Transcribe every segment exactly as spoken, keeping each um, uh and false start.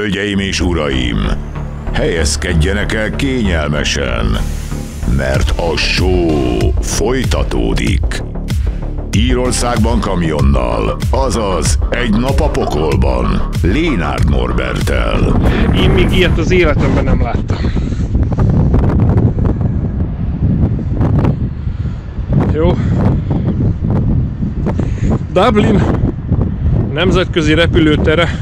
Hölgyeim és uraim, helyezkedjenek el kényelmesen, mert a show folytatódik. Írországban kamionnal, azaz egy nap a pokolban, Lénárd Norberttel. Én még ilyet az életemben nem láttam. Jó. Dublin nemzetközi repülőtere.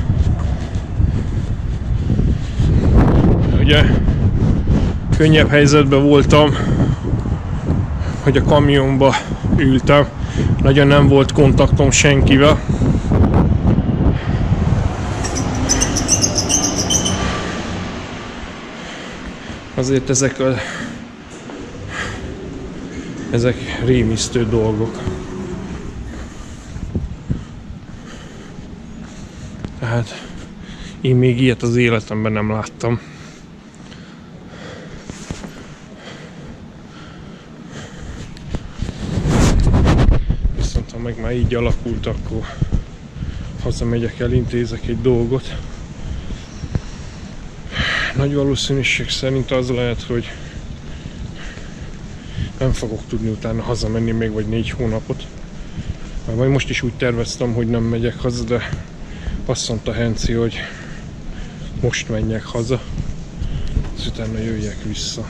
Ugye könnyebb helyzetben voltam, hogy a kamionba ültem. Nagyon nem volt kontaktom senkivel. Azért ezek a ezek rémisztő dolgok. Tehát én még ilyet az életemben nem láttam. Viszont ha meg már így alakult, akkor hazamegyek, elintézek egy dolgot. Nagy valószínűség szerint az lehet, hogy nem fogok tudni utána hazamenni még vagy négy hónapot. Majd most is úgy terveztem, hogy nem megyek haza, de azt mondta Henci, hogy most menjek haza, és utána jöjjek vissza.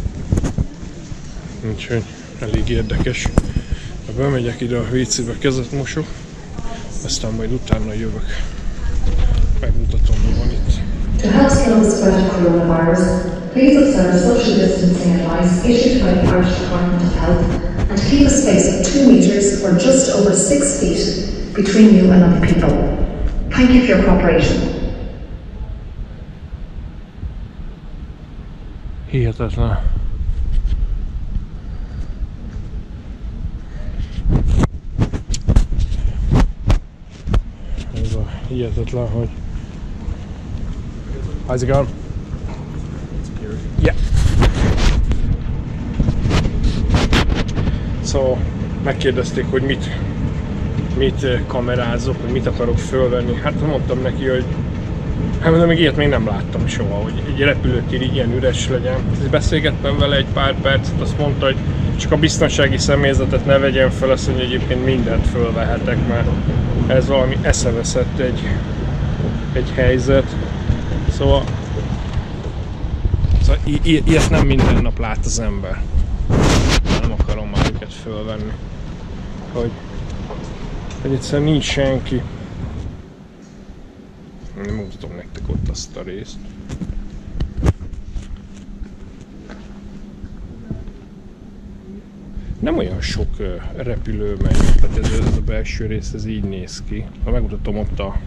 Úgyhogy elég érdekes. Bemegyek ide a vécébe, kezet mosok, aztán majd utána jövök. Megmutatom, mi van itt. To help slow the spread of coronavirus, please observe social distancing advice issued by the Irish Department of Health and keep a space of two metres or just over six feet between you and other people. Thank you for your cooperation. Hihetetlen. Ez a hihetetlen, hogy how's it going? Yeah. Szóval megkérdezték, hogy mit, mit kamerázok, hogy mit akarok fölvenni. Hát mondtam neki, hogy hát mondom, még ilyet még nem láttam soha, hogy egy repülőtér ilyen üres legyen. Beszélgettem vele egy pár percet, azt mondta, hogy csak a biztonsági személyzetet ne vegyen fel, azt mondja, hogy egyébként mindent fölvehetek, mert ez valami eszeveszett egy, egy helyzet. Szóval, szóval i- ilyet nem minden nap lát az ember. Nem akarom már őket fölvenni. Hogy, hogy egyszerűen nincs senki. Nem mutatom nektek ott azt a részt. Nem olyan sok uh, repülő megy, tehát ez, ez a belső rész, ez így néz ki. Ha megmutatom ott a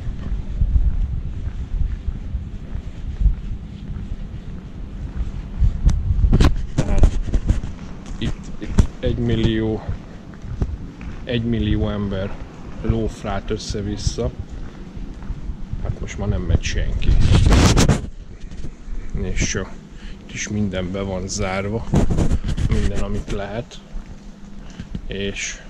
egy millió, egy millió ember lófrát össze-vissza. Hát most már nem megy senki. És uh, itt is minden be van zárva. Minden, amit lehet. És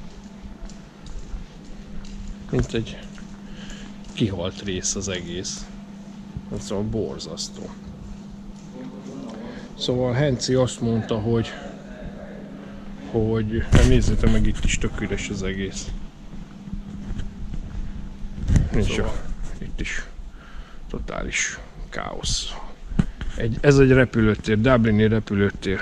mint egy kihalt rész az egész. Szóval borzasztó. Szóval Henci azt mondta, hogy hogy nézzétek meg, itt is tök üres az egész. Nincs szóval. Itt is totális káosz. Egy, ez egy repülőtér, Dublini repülőtér.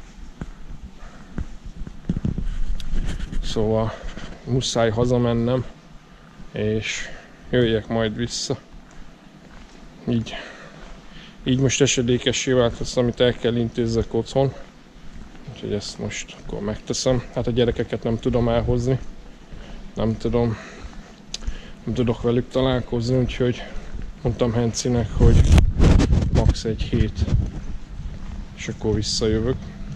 Szóval muszáj hazamennem, és jöjjek majd vissza. Így, így most esedékessé vált az, amit el kell intézzek otthon. Úgyhogy ezt most akkor megteszem. Hát a gyerekeket nem tudom elhozni. Nem tudom. Nem tudok velük találkozni, úgyhogy mondtam Hencinek, hogy max. egy hét. És akkor visszajövök.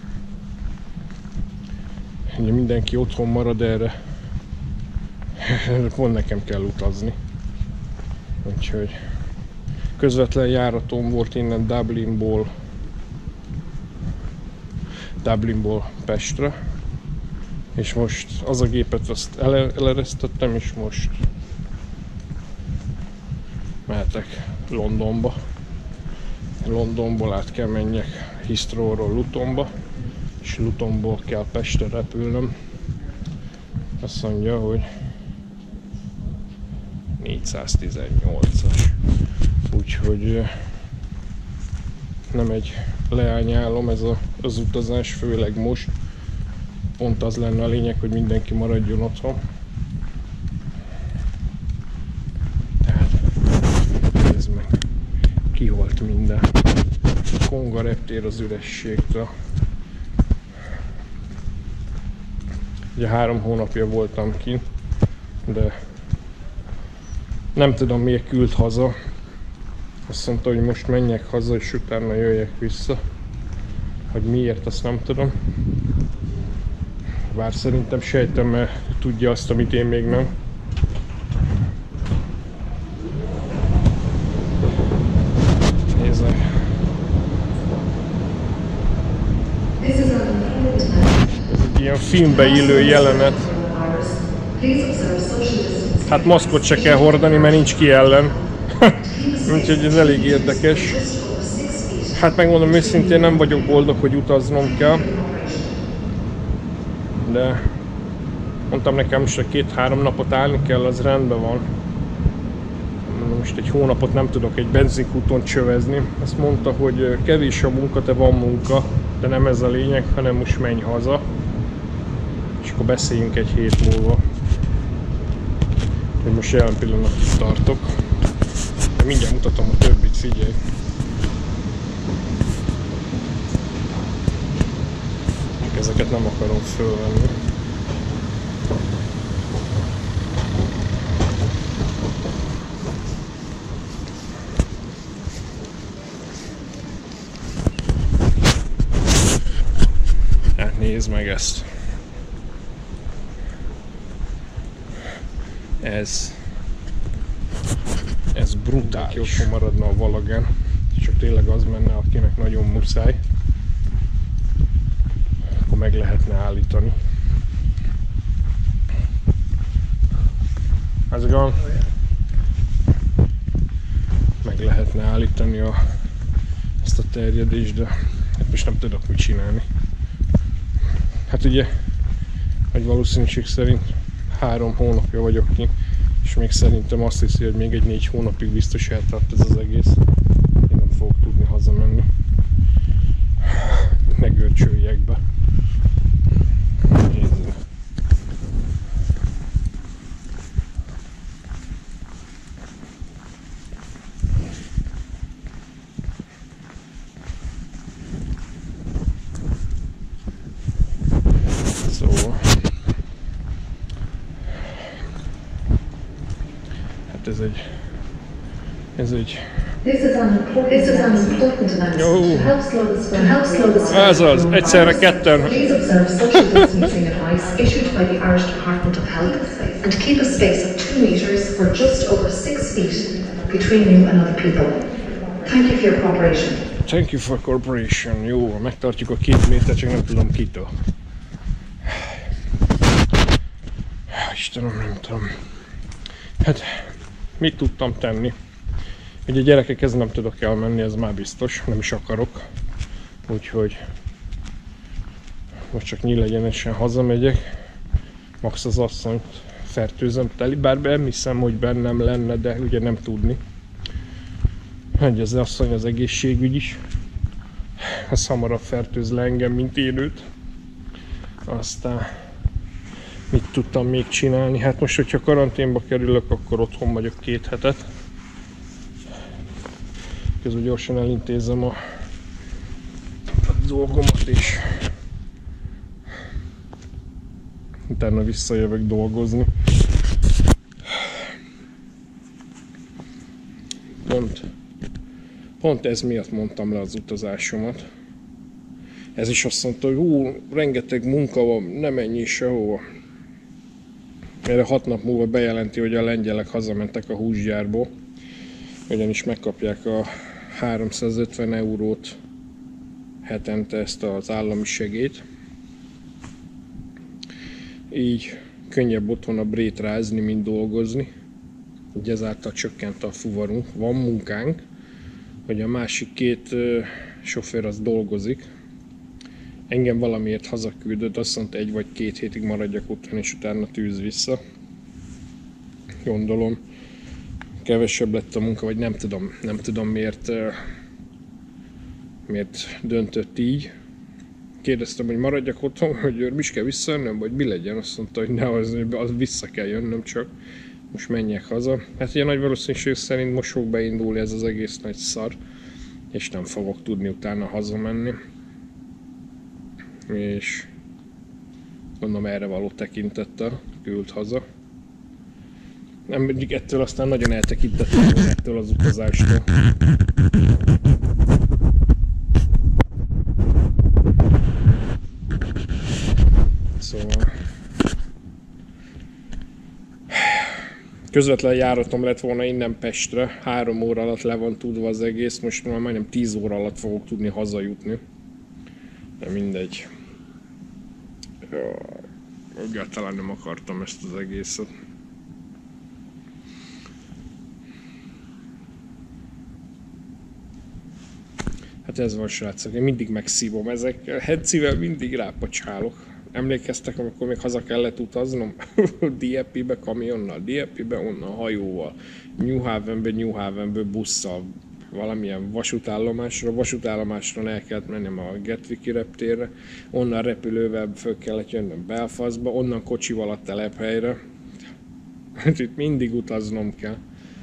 Ugye mindenki otthon marad erre. Pont nekem kell utazni. Úgyhogy közvetlen járatom volt innen Dublinból Dublinból Pestre, és most az a gépet azt ele eleresztettem, és most mehetek Londonba. Londonból át kell menjek Heathrowról Lutonba, és Lutonból kell Pestre repülnöm. Azt mondja, hogy négyszáztizennyolcas. Úgyhogy nem egy leányálom ez a, az utazás, főleg most. Pont az lenne a lényeg, hogy mindenki maradjon otthon. Tehát nézd meg, kiholt minden. Konga reptér az ürességtől. Ugye három hónapja voltam kint, de nem tudom miért küld haza. Azt mondta, hogy most menjek haza és utána jöjjek vissza. Hogy miért, azt nem tudom. Bár szerintem sejtem, mert tudja azt, amit én még nem. Nézzek. Ez egy ilyen filmbe illő jelenet. Hát maszkot se kell hordani, mert nincs ki ellen. Úgyhogy ez elég érdekes. Hát megmondom őszintén, nem vagyok boldog, hogy utaznom kell. De mondtam nekem most, hogy két-három napot állni kell, az rendben van. Most egy hónapot nem tudok egy benzinkúton csövezni. Azt mondta, hogy kevés a munka, de van munka. De nem ez a lényeg, hanem most menj haza. És akkor beszéljünk egy hét múlva. Hogy most jelen pillanatig tartok. De mindjárt mutatom a többit, figyelj. Ezeket nem akarom fölvenni. Hát nézd meg ezt. Ez... Ez brutális. Otthon maradna a valagen. Csak tényleg az menne, akinek nagyon muszáj. Akkor meg lehetne állítani. How's it going? Meg lehetne állítani a, ezt a terjedést, de hát most nem tudok mit csinálni. Hát ugye, hogy valószínűség szerint három hónapja vagyok ki, és még szerintem azt hiszi, hogy még egy négy hónapig biztos eltart ez az egész. Én nem fogok tudni hazamenni. Ne görcsöljek be. Nézzük. Szóval. Hát ez egy... Ez egy... This is an important, this is an important event. Oh. To help slow the spread, help slow the spread Ez az, egyszerre ketten. Please observe social distancing advice issued by the Irish Department of Health and keep a space of two meters or just over six feet between you and other people. Thank you for your cooperation. Thank you for cooperation. Jó, megtartjuk a két méter, csak nem tudom kitől. Istenem, nem tudom. Hát, mit tudtam tenni? Ugye a gyerekekhez nem tudok elmenni, ez már biztos, nem is akarok. Úgyhogy most csak nyílegyenesen hazamegyek. Max az asszonyt fertőzöm teli, bár nem hiszem, hogy bennem lenne, de ugye nem tudni. Hogy az asszony az egészségügy is. Ez hamarabb fertőz le engem, mint én őt. Aztán mit tudtam még csinálni? Hát most, hogyha karanténba kerülök, akkor otthon vagyok két hetet. Közben gyorsan elintézem a, a dolgomat, és utána visszajövök dolgozni. Pont, pont ez miatt mondtam le az utazásomat. Ez is azt mondta, hogy hú, rengeteg munka van, ne menj sehova. Erre hat nap múlva bejelenti, hogy a lengyelek hazamentek a húsgyárból. Ugyanis megkapják a háromszázötven eurót hetente, ezt az állami segélyt. Így könnyebb otthon a brét rázni, mint dolgozni. Ugye ezáltal csökkent a fuvarunk. Van munkánk, hogy a másik két ö, sofőr az dolgozik. Engem valamiért hazaküldött, azt mondta, egy vagy két hétig maradjak otthon, és utána tűz vissza. Gondolom, kevesebb lett a munka, vagy nem tudom, nem tudom miért, miért döntött így. Kérdeztem, hogy maradjak otthon, hogy mi is kell visszajönnöm, vagy mi legyen. Azt mondta, hogy ne, az, az vissza kell jönnöm csak. Most menjek haza. Hát ugye nagy valószínűség szerint most fog beindulni ez az egész nagy szar, és nem fogok tudni utána hazamenni. És mondom, erre való tekintettel küld haza. Nem, mindig ettől aztán nagyon eltekintettem ettől az utazástól. Szóval... közvetlen járatom lett volna innen Pestre, három óra alatt le van tudva az egész, most már majdnem tíz óra alatt fogok tudni hazajutni. De mindegy. Egyáltalán nem akartam ezt az egészet. Hát ez van, srácok, én mindig megszívom ezekkel, Hencivel mindig rápacsálok. Emlékeztek, amikor még haza kellett utaznom? dé é pé-be kamionnal, dé é pé-be onnan hajóval, New Havenbe, New Havenből busszal, valamilyen vasútállomásra, vasútállomásra el kellett mennem a Gatwicki reptérre, onnan repülővel föl kellett jönnöm Belfastba, onnan kocsival a telephelyre. Itt mindig utaznom kell.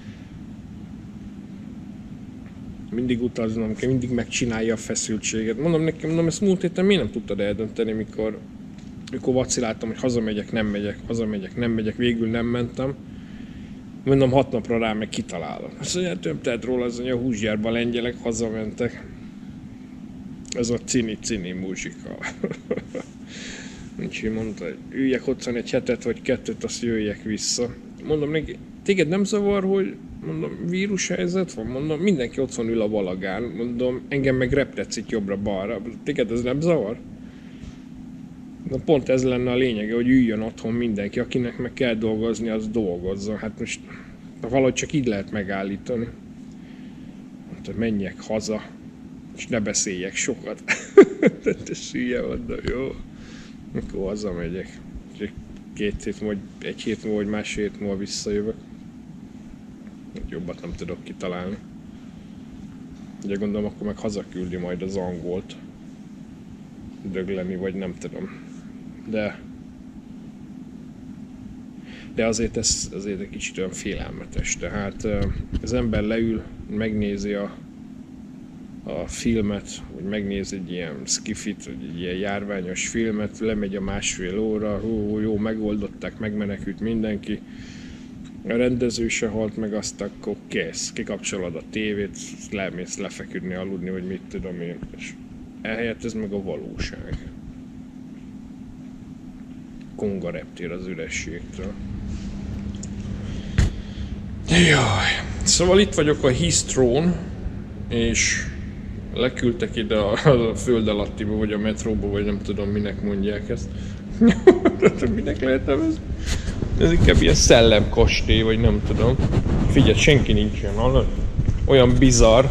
Mindig utaznom kell, mindig megcsinálja a feszültséget. Mondom nekem, mondom, ezt múlt héten miért nem tudtad eldönteni, mikor, mikor vaciláltam, hogy hazamegyek, nem megyek, hazamegyek, nem megyek, végül nem mentem. Mondom, hat napra rá meg kitalálom. Azt mondja, több tett róla, az, hogy a húsgyárba lengyelek hazamentek. Ez a cini-cini muzsika. Úgyhogy mondta, hogy üljek otthon egy hetet vagy kettőt, azt jöjjek vissza. Mondom neki, téged nem zavar, hogy mondom, vírushelyzet van? Mondom, mindenki otthon ül a balagán. Mondom, engem meg reptecik jobbra-balra. Téged ez nem zavar? Na, pont ez lenne a lényege, hogy üljön otthon mindenki, akinek meg kell dolgozni, az dolgozzon. Hát most valahogy csak így lehet megállítani. Hát, menjek haza, és ne beszéljek sokat. Te sülye oda, jó? Mikor hazamegyek. Két hét, vagy egy hét múlva, vagy másfél hét múlva visszajövök. Jobbat nem tudok kitalálni. Ugye gondolom, akkor meg hazaküldi majd az angolt. Dögleni, vagy nem tudom. De... De azért ez azért egy kicsit olyan félelmetes. Tehát az ember leül, megnézi a, a filmet, vagy megnézi egy ilyen skifit, vagy egy ilyen járványos filmet, lemegy a másfél óra, hú, jó, megoldották, megmenekült mindenki. A rendező se halt meg, azt akkor kész. Kikapcsolod a tévét, lemész lefeküdni, aludni, vagy mit tudom én. És ehelyett ez meg a valóság. Konga reptér az ürességtől. Jaj. Szóval itt vagyok a Heathrow-n, és leküldtek ide a, a föld alattiba, vagy a metróba, vagy nem tudom minek mondják ezt. Minek lehet ez? Ez inkább ilyen szellemkastély, vagy nem tudom. Figyelj, senki nincsen, hallod? Olyan bizarr.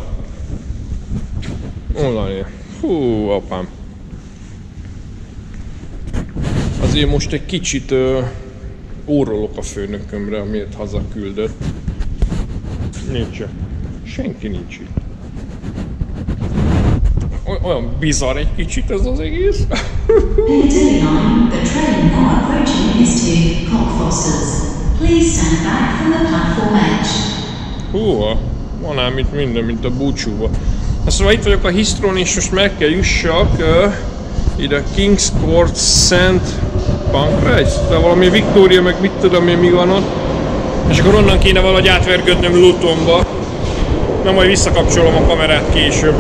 Onnan, hú, apám. Azért most egy kicsit ö, órolok a főnökömre, amiért hazaküldött. Nincs. Senki nincs itt. Olyan bizarr egy kicsit ez az egész. Húha, van ám itt minden, mint a búcsúba. Szóval itt vagyok a Heathrow-n, és most meg kell jussak uh, ide a King's Court Szent Pancras, de valami Victoria, meg mit tudom én, mi van ott. És akkor onnan kéne valahogy átvergődnöm Lutonba. Na, majd visszakapcsolom a kamerát később.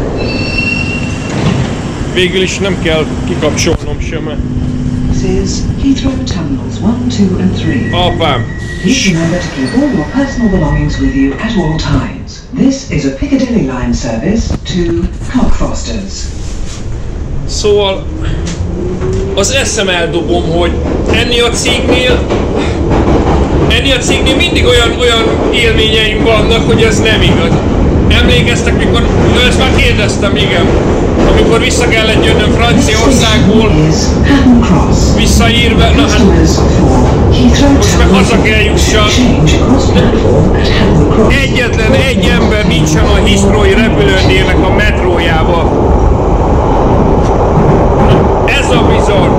Végül is nem kell kikapcsolnom sem. Heathrow Terminals one, two and three. Apám! Please remember to keep all your personal belongings with you at all times. This is a Piccadilly line service to Cockfosters. Szóval az eszem eldobom, hogy ennél a cégnél ennél a cégnél mindig olyan, olyan élményeim vannak, hogy ez nem igaz. Emlékeztek, mikor, ezt már kérdeztem, igen, amikor vissza kellett jönnöm Franciaországból, visszaírva, na hát, most meg haza kell jussak. Egyetlen egy ember nincsen a Heathrow-i repülőtérnek a metrójába. Ez a bizarr.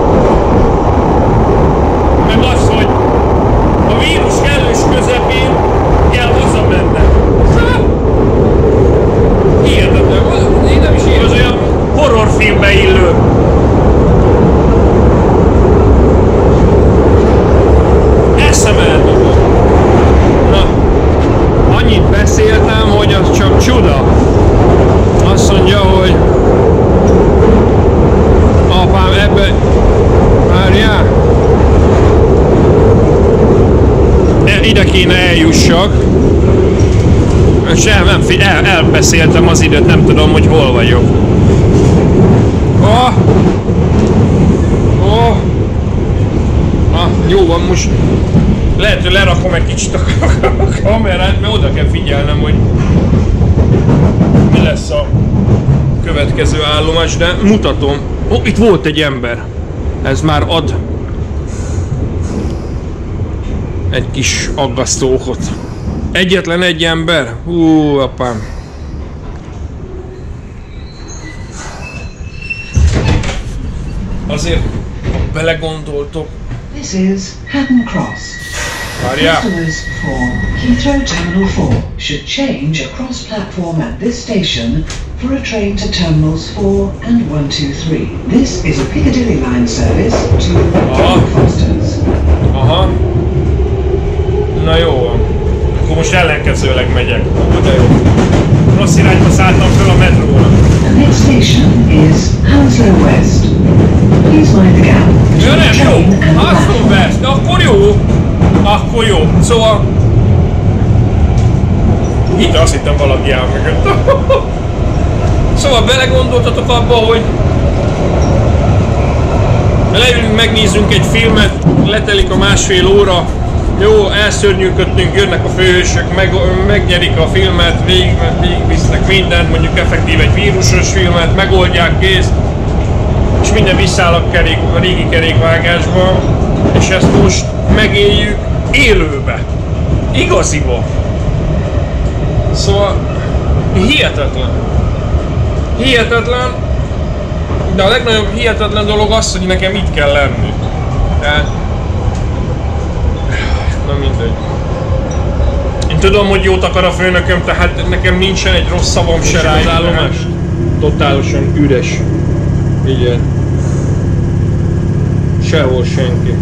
Meg az, hogy a vírus kellős közepén kell hazamennem. Hihetetlen, én nem is így, az olyan horrorfilmbe illő. Eszem eldobom. Na, annyit beszéltem, hogy az csak csuda. Azt mondja, hogy apám ebbe... Várjál! Ide kéne eljussak. És el, nem, el, elbeszéltem az időt, nem tudom, hogy hol vagyok. Oh! Oh! Ah, jó van, most lehet, hogy lerakom egy kicsit a kamerát, mert oda kell figyelnem, hogy mi lesz a következő állomás, de mutatom. Ó, oh, itt volt egy ember. Ez már ad egy kis aggasztó okot. Egyetlen egy ember? Hú, apám. Azért belegondoltok. This is Hatton Cross. Várjál. Customers for Heathrow Terminal four should change across platform at this station for a train to Terminals four and one two three. This is a Piccadilly line service to Fosters. Aha. Na jó van. Akkor most ellenkezőleg megyek. De jó. Rossz irányba szálltam föl a metróra. The next station is Hounslow West. Please mind the gap Ja, between nem, the train jó. and the Hounslow platform. West. De akkor jó. Akkor jó. Szóval... Itt azt hittem valaki áll mögött. Szóval belegondoltatok abba, hogy leülünk, megnézzünk egy filmet, letelik a másfél óra, jó, elszörnyűködtünk, jönnek a főhősök, meg, megnyerik a filmet, végig, végigvisznek mindent, mondjuk effektív egy vírusos filmet, megoldják, kész, és minden visszáll a, kerék, a régi kerékvágásba, és ezt most megéljük élőbe, igaziba. Szóval hihetetlen. Hihetetlen, de a legnagyobb hihetetlen dolog az, hogy nekem itt kell lenni. Tehát... Na mindegy. Én tudom, hogy jót akar a főnököm, tehát nekem nincsen egy rossz szavam se rá. Az állomás totálisan üres. Igen. Sehol senki.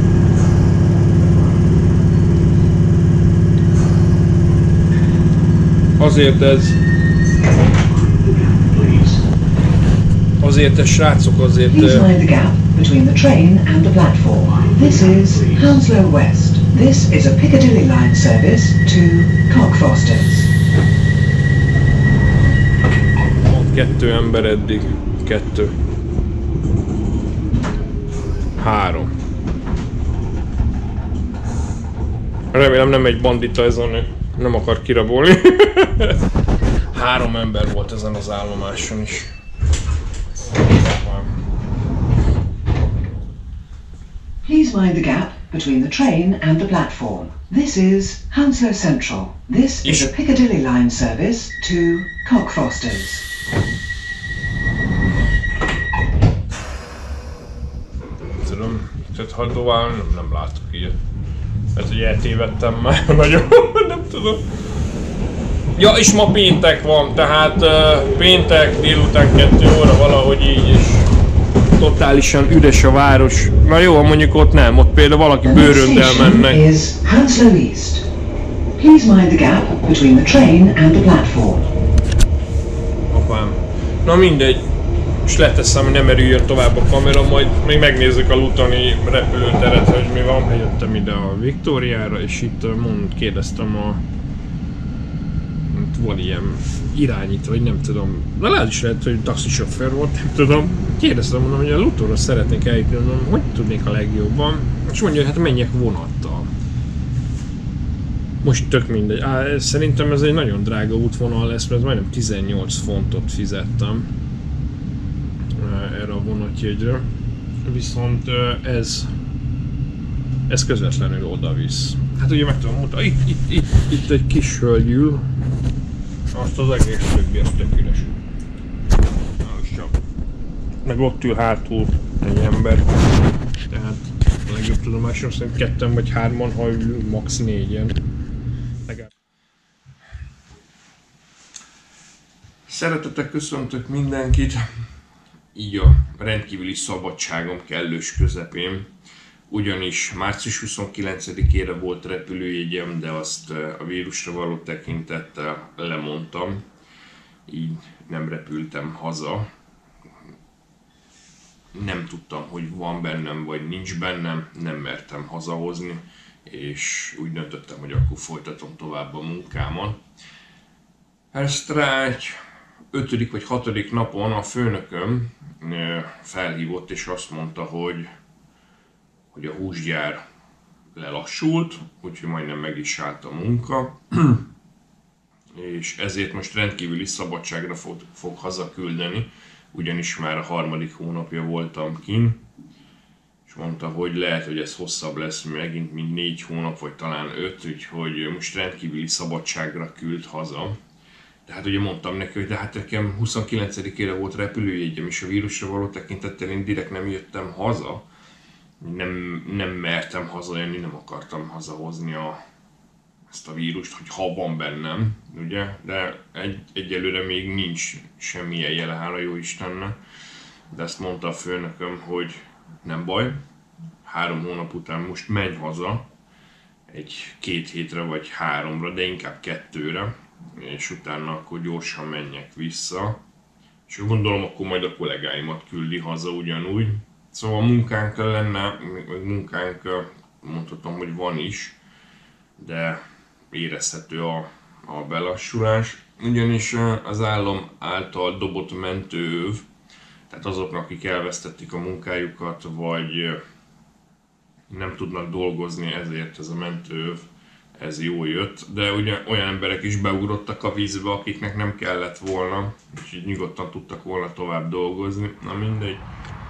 Azért ez... Azért ez, srácok, azért... Please mind the gap between the train and the platform. This is Hounslow West. This is a Piccadilly line service to Cockfosters. Ott kettő ember eddig. Kettő. Három. Remélem nem egy bandita ez a nő. Nem akar kirabolni. Három ember volt ezen az állomáson is. Please mind the gap between the train and the platform. This is Hounslow Central. This is a Piccadilly line service to Cockfosters. Tudom, tehát ha tovább nem, nem látok ilyet. Hát, hogy eltévedtem már nagyon, nem tudom. Ja, és ma péntek van, tehát uh, péntek délután kettő óra valahogy így, és totálisan üres a város. Na jó, mondjuk ott nem, ott például valaki bőröndel mennek. Is Hounslow East. Please mind the gap between the train and the platform. Apám. Na mindegy. És leteszem, hogy nem erüljön tovább a kamera, majd még megnézzük a lutani repülőteret, hogy mi van. Eljöttem ide a Viktóriára, és itt mond, kérdeztem a... Van ilyen irányító, vagy nem tudom. De lehet is lehet, hogy taxisofőr volt, nem tudom. Kérdeztem, mondom, hogy a Lutóra szeretnék eljutni, mondom, hogy tudnék a legjobban. És mondja, hogy hát menjek vonattal. Most tök mindegy. Á, szerintem ez egy nagyon drága útvonal lesz, mert majdnem tizennyolc fontot fizettem erre a vonatjegyre. Viszont ez, ez közvetlenül oda visz. Hát ugye meg tudom mutatni, itt, itt, itt, itt egy kis hölgy ül, azt az egész többi, az tök üres. Meg ott ül hátul egy ember. Tehát a legjobb tudomásom szerint ketten vagy hárman, ha ülünk, max. négyen. Legalább. Szeretettel köszöntök mindenkit, így a rendkívüli szabadságom kellős közepén. Ugyanis március huszonkilencedikére volt repülőjegyem, de azt a vírusra való tekintettel lemondtam. Így nem repültem haza. Nem tudtam, hogy van bennem vagy nincs bennem, nem mertem hazahozni, és úgy döntöttem, hogy akkor folytatom tovább a munkámat. Ezt rá egy ötödik vagy hatodik napon a főnököm felhívott és azt mondta, hogy, hogy a húsgyár lelassult, úgyhogy majdnem meg is állt a munka, és ezért most rendkívüli szabadságra fog, fog hazaküldeni, ugyanis már a harmadik hónapja voltam kint, és mondta, hogy lehet, hogy ez hosszabb lesz megint, mint négy hónap, vagy talán öt, úgyhogy most rendkívüli szabadságra küld haza. Tehát ugye mondtam neki, hogy de hát nekem huszonkilencedikére volt repülőjegyem, és a vírusra való tekintettel én direkt nem jöttem haza. Nem, nem mertem hazajönni, nem akartam hazahozni a, ezt a vírust, hogy ha van bennem, ugye? De egy, egyelőre még nincs semmilyen jele, hála jó Istennek. De ezt mondta a főnököm, hogy nem baj, három hónap után most menj haza, egy két hétre vagy háromra, de inkább kettőre, és utána akkor gyorsan menjek vissza. És gondolom, akkor majd a kollégáimat küldi haza ugyanúgy. Szóval munkánk lenne, munkánk mondhatom, hogy van is, de érezhető a, a belassulás. Ugyanis az állam által dobott mentőöv, tehát azoknak, akik elvesztették a munkájukat, vagy nem tudnak dolgozni, ezért ez a mentőöv, ez jól jött, de ugye olyan emberek is beugrottak a vízbe, akiknek nem kellett volna, és így nyugodtan tudtak volna tovább dolgozni, na mindegy.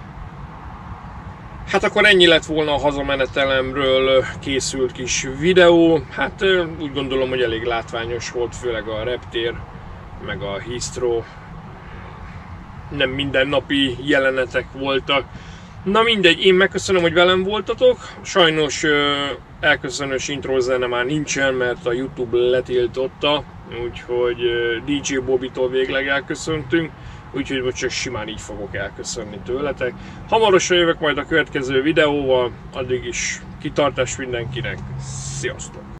Hát akkor ennyi lett volna a hazamenetelemről készült kis videó. Hát úgy gondolom, hogy elég látványos volt, főleg a reptér, meg a Heathrow. Nem mindennapi jelenetek voltak. Na mindegy, én megköszönöm, hogy velem voltatok. Sajnos elköszönős intro zene már nincsen, mert a YouTube letiltotta, úgyhogy dé dzsé Bobitól végleg elköszöntünk. Úgyhogy most csak simán így fogok elköszönni tőletek. Hamarosan jövök majd a következő videóval, addig is kitartás mindenkinek, sziasztok!